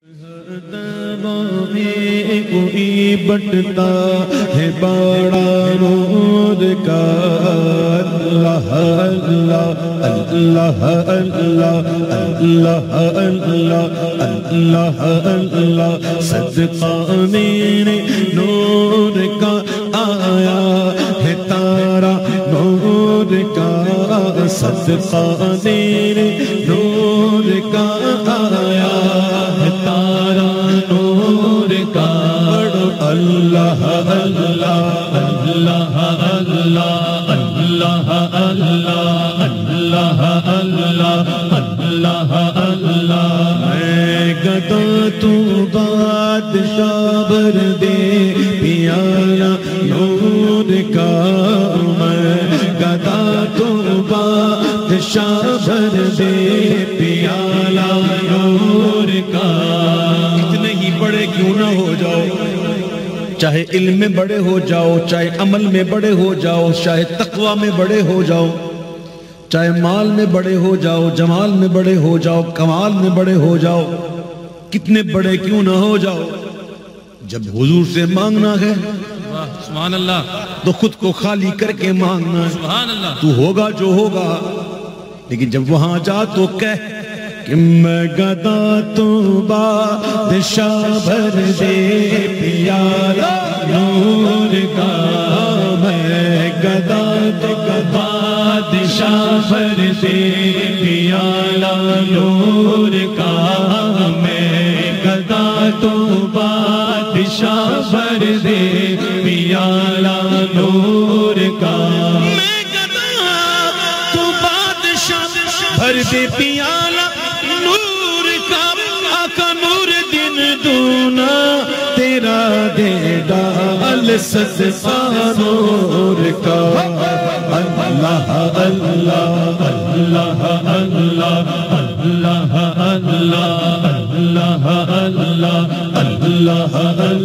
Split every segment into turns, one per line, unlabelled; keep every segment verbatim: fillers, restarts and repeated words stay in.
کوئی بٹتا ہے بڑا نور کا اللہ اللہ اللہ اللہ اللہ اللہ اللہ صدقہ میرے نور کا آیا ہے تارا نور کا صدقہ میرے نور کا آیا ہے تارا نور کا اللہ اللہ اللہ اللہ اللہ اللہ اللہ اللہ اللہ میں گدا تو بادشاہ بھر دے پیالہ نور کا میں گدا تو بادشاہ بھر دے پیالہ نور کا کتنے ہی بڑے کیوں نہ ہو جاؤ، چاہے علم میں بڑے ہو جاؤ، چاہے عمل میں بڑے ہو جاؤ، چاہے تقوی میں بڑے ہو جاؤ، چاہے مال میں بڑے ہو جاؤ، جمال میں بڑے ہو جاؤ، کمال میں بڑے ہو جاؤ، کتنے بڑے کیوں نہ ہو جاؤ، جب حضور سے مانگنا ہے
سبحان اللہ
تو خود کو خالی کر کے مانگنا ہے،
سبحان اللہ
تو ہوگا جو ہوگا، لیکن جب وہاں جا تو کہہ کہ میں گدا تو بادشاہ بھر دے پیالہ نور کا، میں گدا تو بادشاہ بھر دے پیالہ نور کا، میں گدا تو بادشاہ بھر دے پیالہ نور کا، میں گدا تو بادشاہ بھر دے پیالہ نور کا، آقا نور دن دونا تیرا دے ڈال صدقہ نور کا، اللہ اللہ اللہ اللہ اللہ اللہ اللہ اللہ اللہ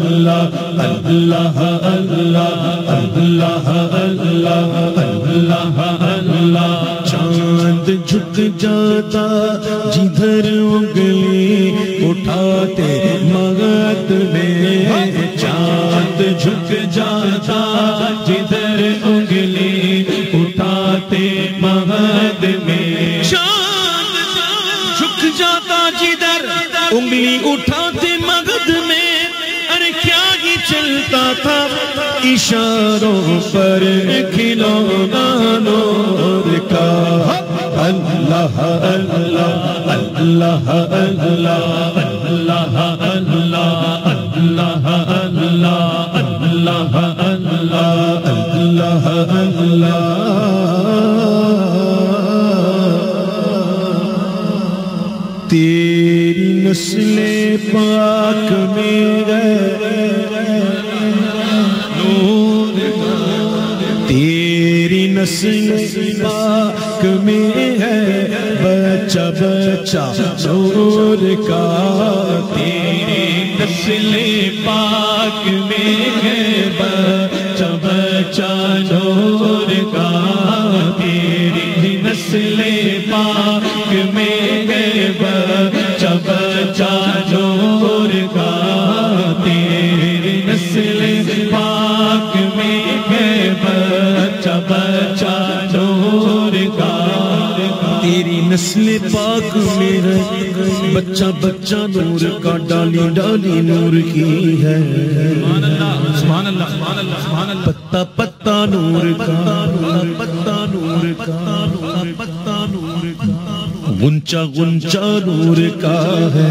اللہ اللہ اللہ اللہ اللہ چاند جھک جاتا جدھر انگلی اٹھاتے مغد میں، چاند جھک جاتا جدھر انگلی اٹھاتے مغد میں، چاند جھک جاتا جدھر انگلی اٹھاتے مغد میں، ارے کیا ہی چلتا تھا اشاروں پر کھلونا نور کا، اللہ اللہ اللہ اللہ اللہ اللہ اللہ اللہ اللہ اللہ تیری نسل پاک میں گئے نور، تیری نسل پاک میں ہے بچہ بچہ نور کا، تیری نسل پاک میں ہے بچہ بچہ نور کا، تیری نسل پاک میں ہے بچہ بچہ نور کا، تیری نسل پاک میں ہے بچہ بچہ نور کا، تیری نسل پاک میں ہے بچہ بچہ نور کا، ڈالی ڈالی نور کی ہے،
سبحان اللہ سبحان اللہ سبحان اللہ سبحان اللہ،
پتا پتا نور کا، پتا نور کا، پتا نور کا، غنچہ غنچہ نور کا ہے،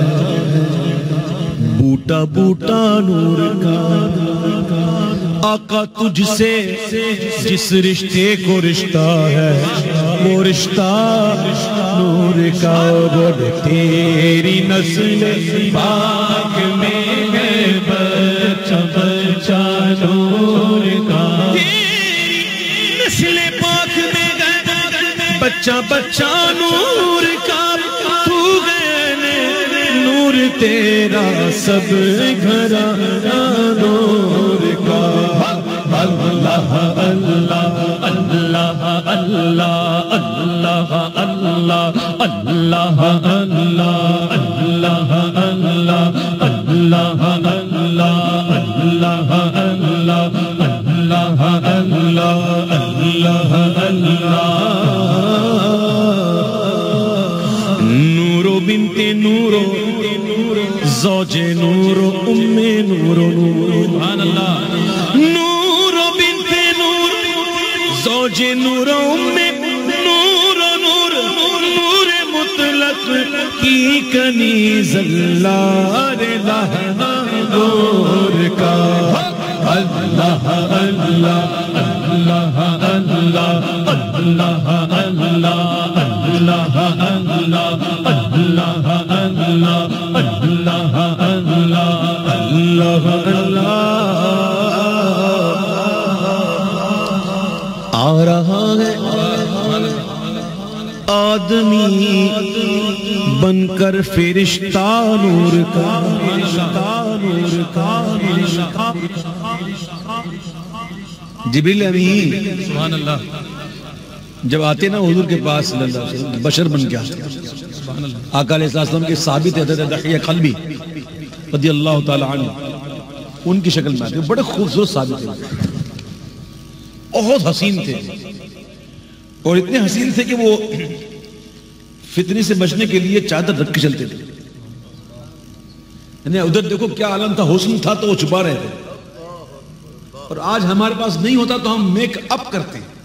بوٹا بوٹا نور کا، آقا تجھ سے جس رشتے کو رشتہ ہے وہ رشتہ نور کا، تیری نسل پاک میں ہے بچہ بچہ نور کا، تیری نسل پاک میں ہے بچہ بچہ نور کا، تو گئے نور تیرا سب گھرانہ نور کا، اللہ اللہ اللہ اللہ اللہ اللہ اللہ اللہ اللہ اللہ اللہ اللہ اللہ اللہ اللہ اللہ نورو بنت نورو زوج نورو ام نورو سبحان اللہ نورو بنت نور زوج نورو ام نورو نور نور مطلق کی کنیز اللہ لہنا نور کا اللہ اللہ اللہ اللہ اللہ اللہ اللہ اللہ اللہ اللہ اللہ اللہ آ رہا ہے آدمی بن کر فرشتہ نور کا نور کا جبریل امین
سبحان اللہ
جب آتے نا حضور کے پاس صلی اللہ علیہ وسلم بشر بن کے آتے آقا علیہ السلام کے ثابت حضرت دحیہ قلبی رضی اللہ تعالی عنہ ان کی شکل میں آتے بڑے خوبصورت ثابت تھے بہت حسین تھے اور اتنے حسین تھے کہ وہ فتنے سے بچنے کے لیے چادر رکھ کے چلتے تھے یعنی ادھر دیکھو کیا عالم تھا حسن تھا تو وہ چھپا رہے تھے اور آج ہمارے پاس نہیں ہوتا تو ہم میک اپ کرتے ہیں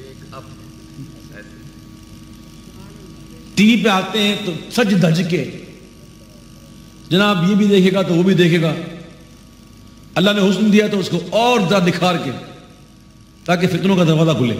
ٹی وی پہ آتے ہیں تو سج دھج کے جناب یہ بھی دیکھے گا تو وہ بھی دیکھے گا اللہ نے حسن دیا تو اس کو اور زیادہ نکھار کے تاکہ فتنوں کا دروازہ کھلے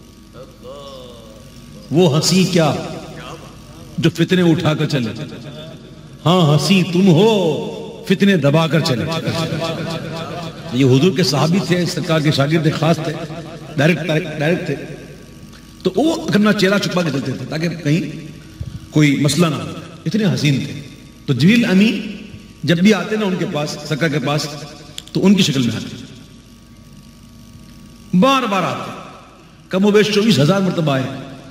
وہ ہنسی کیا جو فتنے اٹھا کر چلے ہاں ہنسی تم ہو فتنے دبا کر چلے یہ حضور کے صحابی تھے سرکار کے شاگرد خاص تھے ڈائریکٹ ڈائریکٹ تھے تو وہ اپنا چہرہ چھپا کے چلتے تھے تاکہ کہیں کوئی مسئلہ نہ ہو اتنے حسین تھے تو جبریل امین جب بھی آتے نا ان کے پاس سرکار کے پاس تو ان کی شکل میں آتے بار بار آتے کم و بیش چوبیس ہزار مرتبہ آئے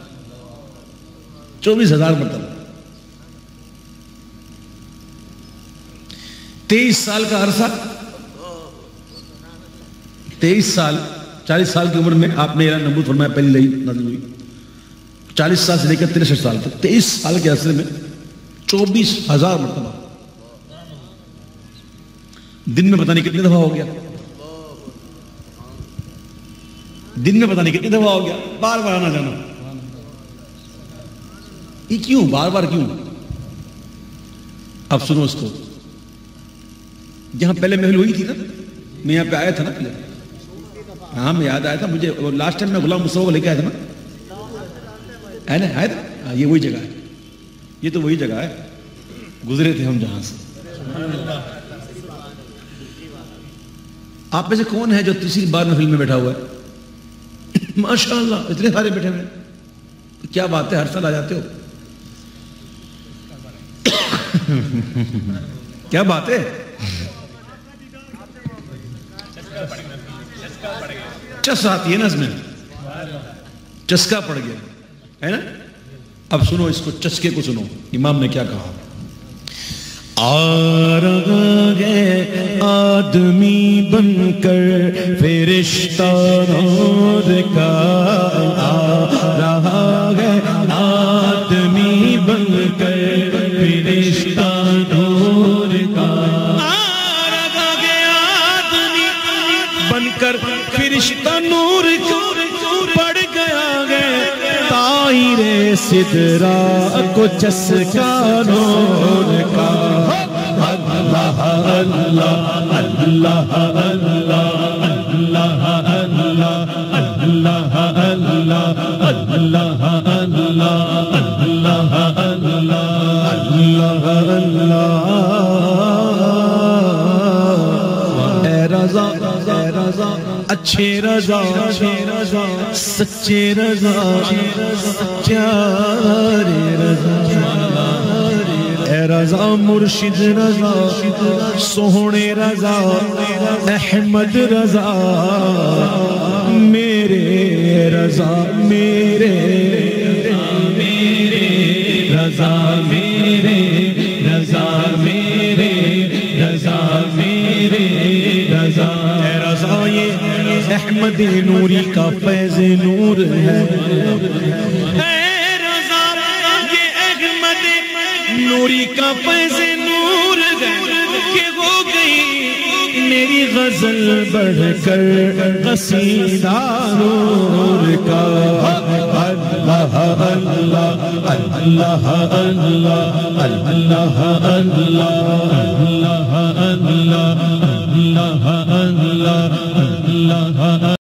چوبیس ہزار مرتبہ تیئیس سال کا عرصہ تیئیس سال چالیس سال کی عمر میں آپ نے اعلان نبوت فرمایا پہلی لئی نازل ہوئی چالیس سال سے لے کر تریسٹھ سال تک تیئیس سال کے عرصے میں چوبیس ہزار مرتبہ دن میں پتہ نہیں کتنی دفعہ ہو گیا دن میں پتہ نہیں کتنی دفعہ ہو گیا بار بار آنا جانا یہ کیوں بار بار کیوں اب سنو اس کو جہاں پہلے محل ہوئی تھی نا میں یہاں پہ آیا تھا نا پہلے ہاں میں یاد آیا تھا مجھے لاسٹ ٹائم میں غلام مصطفیٰ کو لے کے آیا تھا نا ہے نا آیا تھا یہ وہی جگہ ہے یہ تو وہی جگہ ہے گزرے تھے ہم جہاں سے آپ میں سے کون ہے جو تیسری بار محفل میں بیٹھا ہوا ہے ماشاء اللہ اتنے سارے بیٹھے ہوئے کیا بات ہے ہر سال آ جاتے ہو کیا بات ہے چس آتی ہے نا اس میں چسکا پڑ گیا ہے نا اب سنو اس کو چسکے کو سنو امام نے کیا کہا آ رہا ہے آدمی بن کر فرشتہ نور کا آ رہا ہے آدمی بن کر فرشتہ نور کا آ رہا ہے آدمی بن کر فرشتہ نور کا پڑ گیا ہے طائر سدرا کو چسکا نور کا اللہ اللہ اللہ اللہ اللہ اللہ اللہ اللہ اللہ اللہ اللہ اے رضا اے رضا اچھے رضا سچے رضا پیارے رضا اے رضا مرشد رضا سوہنے رضا احمد رضا میرے رضا میرے میرے رضا میرے رضا میرے احمد نوری کا فیض نور ہے، نوری کا فیض نور ہے کہ ہو گئی میری غزل بڑھ کر قصیدہ نور کا۔ اللہ اللہ اللہ اللہ اللہ اللہ اللہ اللہ اللہ اللہ